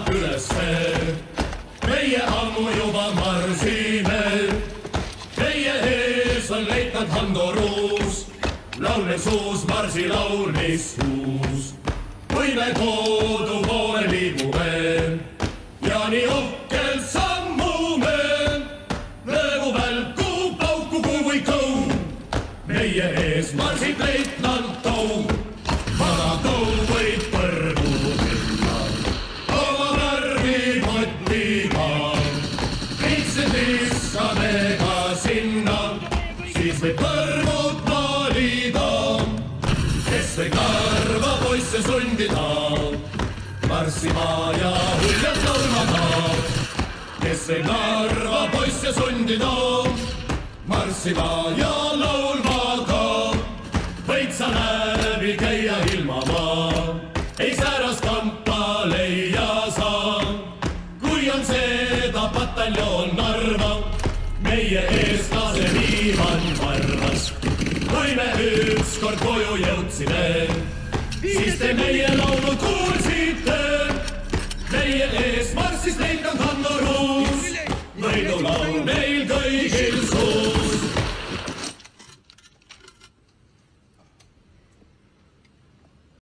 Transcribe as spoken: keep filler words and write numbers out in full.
ülesse. Meie ammu juba marsime, teie ees on leitnant Hando Ruus, lauleb suus marsilaul, mis uus. Kui me kodu poole liigume ja nii uhkelt sammume, löögu välku, pauku kuu või kõu, meie ees marsib leitnant Tou. Vana Tou võib põrgu minna oma värvipotiga, vitsid viskame ka sinna, siis võib põrgud valida, kes võib Narva poisse sundida marssima ja huljalt laulmada. Kes võib Narva poisse sundida marssima ja laulmada, võid sa läbi käia ilma maa, ei säärast kampa leia sa. Kui on seda pataljoon Narva, meie eestlase Ivan Varvas. Kui me ükskord koju jõudsime, siis te meie laulu kuulsite. Meie ees marssis leitnant Hando Ruus, võidulaul